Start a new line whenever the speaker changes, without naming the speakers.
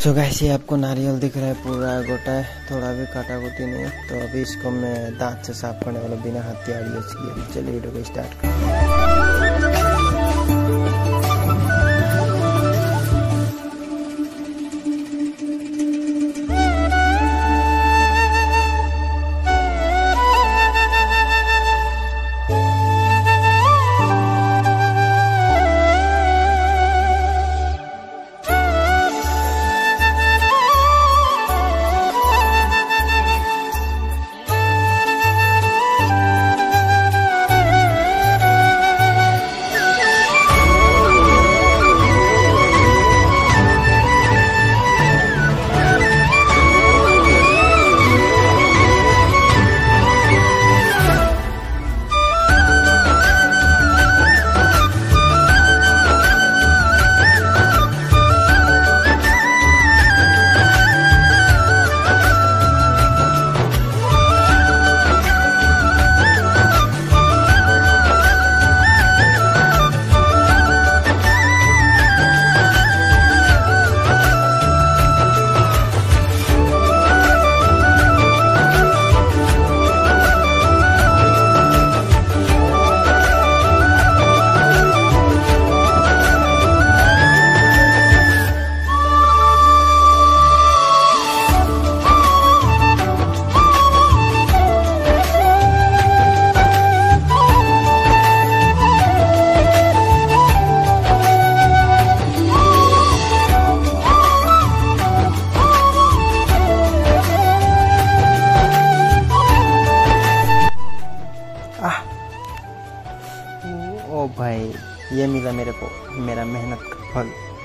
So guys ये आपको नारियल दिख रहा है, पूरा गोटा है, थोड़ा भी काटा कुटी नहीं है। तो अभी इसको मैं दांत से साफ करने वाला बिना हथियार यूज किए। चलिए वीडियो को स्टार्ट करते हैं। ओ भाई, ये मिला मेरे को मेरा मेहनत का फल।